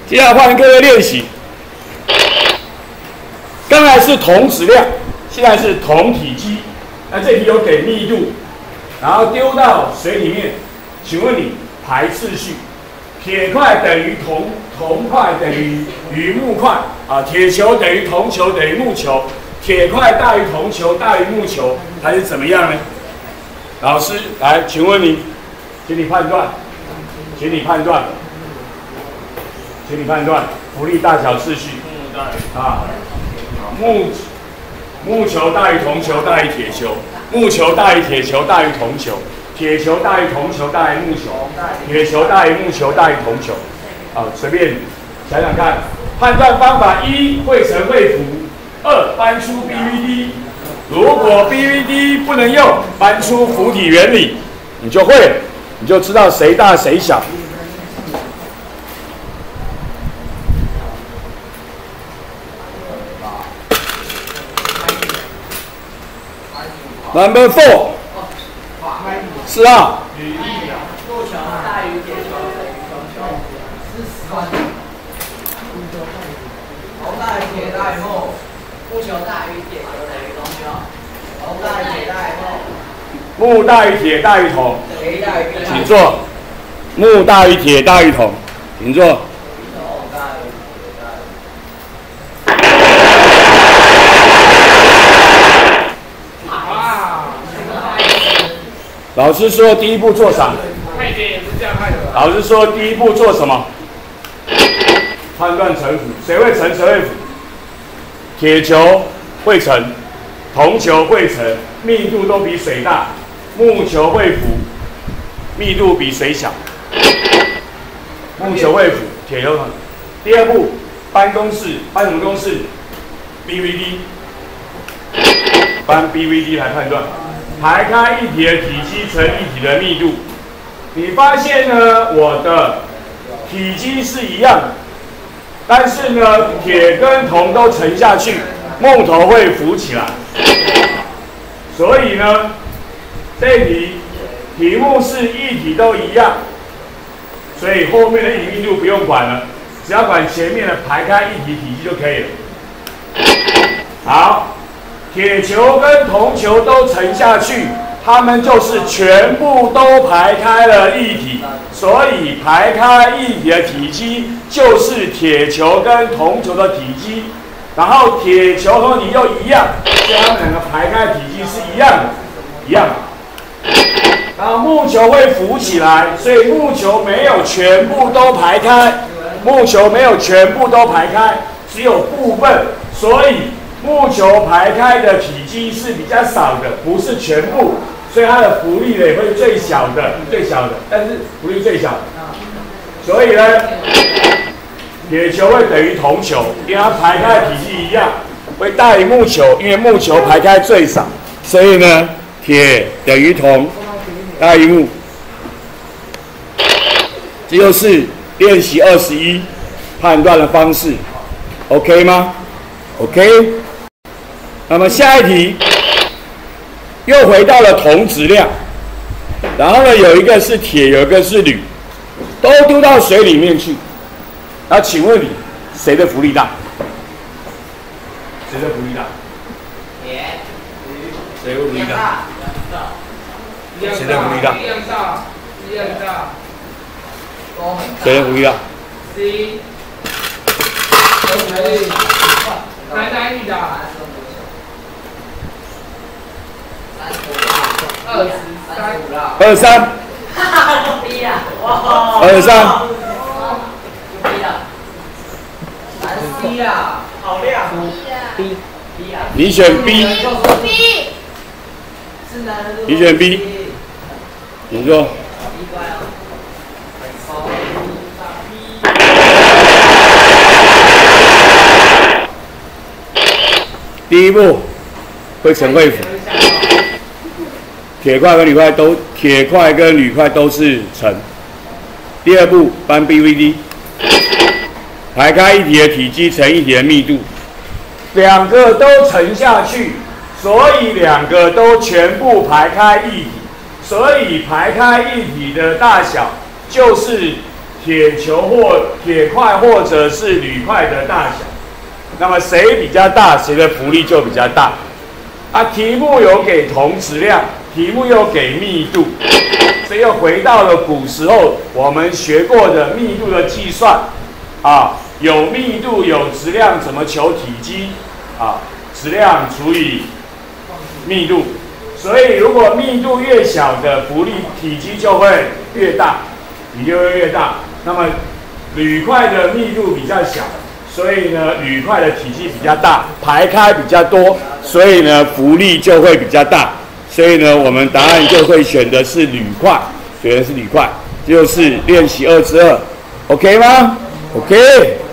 接下来换各位练习。刚才是铜质量，现在是铜体积。那这题有给密度，然后丢到水里面。请问你排次序，铁块等于铜块等于木块啊，铁球等于铜球等于木球，铁块大于铜球大于木球，还是怎么样呢？老师来，请问你，请你判断，请你判断浮力大小次序啊，木球大于铜球大于铁球，木球大于铁球大于铜球，铁球大于铜球大于木球，铁球大于木球大于铜球。啊，随便想想看，判断方法一：绘层绘浮；2: 搬出 BVD。如果 BVD 不能用，搬出浮体原理，你就会了，你就知道谁大谁小。Number 4， 4号。 木球大于铁球等于铜球是10万。铜大于铁大于木，木球大于铁球等于铜球。铜大于铁大于木， 木大于铁大于铜。 铁大于铁。 请坐。木大于铁大于铜，请坐。老师说第一步做啥？老师说第一步做什么？判断乘浮，谁会乘谁会浮？铁球会乘，铜球会乘，密度都比水大；木球会浮，密度比水小。木球会浮，铁球很。第二步，搬公式，搬什么公式 ？BVD， 搬 BVD 来判断。排开液体的体积乘液体的密度，你发现呢，我的体积是一样的，但是呢，铁跟铜都沉下去，木头会浮起来。所以呢，这题题目是液体都一样，所以后面的液体密度不用管了，只要管前面的排开液体体积就可以了。好。铁球跟铜球都沉下去，它们就是全部都排开了液体，所以排开液体的体积就是铁球跟铜球的体积，然后铁球和你又一样，所以它们两个排开体积是一样的，一样。然后木球会浮起来，所以木球没有全部都排开，木球没有全部都排开，只有部分，所以。木球排开的体积是比较少的，不是全部，所以它的浮力呢也会最小的，但是浮力最小的。所以呢，铁球会等于铜球，因为它排开的体积一样，会大于木球，因为木球排开最少，所以呢，铁等于铜大于木。这就是练习21判断的方式 ，OK 吗 ？OK。那么下一题，又回到了铜质量，然后呢，有一个是铁，有一个是铝，都丢到水里面去。那请问你，谁的浮力大？谁的浮力大？ 铁、铝。 谁的浮力大？谁的浮力大？ 一样大。 谁的浮力大 ？C。哪里的 ？23。 B 啊 23。 C 啊，好亮。B 啊。 你选 B。你选 B。你说。第一步，会乘会浮。铁块跟铝块都是乘。第二步，搬 BVD， 排开液体的体积乘液体的密度，两个都沉下去，所以两个都全部排开液体，所以排开液体的大小就是铁球或铁块或者是铝块的大小，那么谁比较大，谁的浮力就比较大。啊，题目有给铜质量，题目又给密度，所以又回到了古时候我们学过的密度的计算啊，有密度有质量，怎么求体积啊？质量除以密度。所以，如果密度越小的浮力体积就会越大，体积会越大。那么铝块的密度比较小，所以呢，铝块的体积比较大，排开比较多，所以呢，浮力就会比较大。所以呢，我们答案就会选的是铝块，选的是铝块，就是练习2之2 ，OK 吗 ？OK。